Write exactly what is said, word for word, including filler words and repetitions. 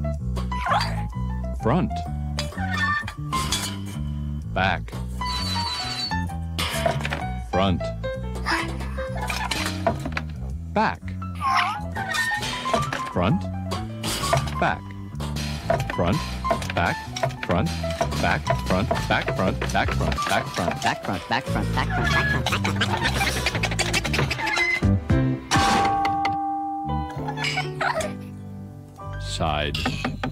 Front. Back. Front. Back. Front. Back. Front. Back. Front. Back. Front. Back. Front. Back. Front. Back. Front. Back front, back front, back front, back front, back front, back front. Side.